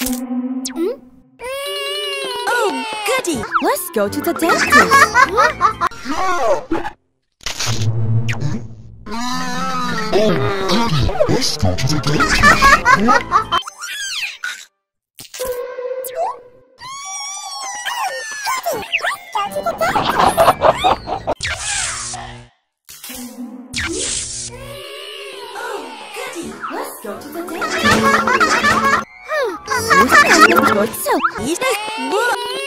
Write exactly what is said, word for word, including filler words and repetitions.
Oh, goody! Let's go to the dentist. Let's go to the dentist. Let's go to the dentist. Hmm, this is going so easy.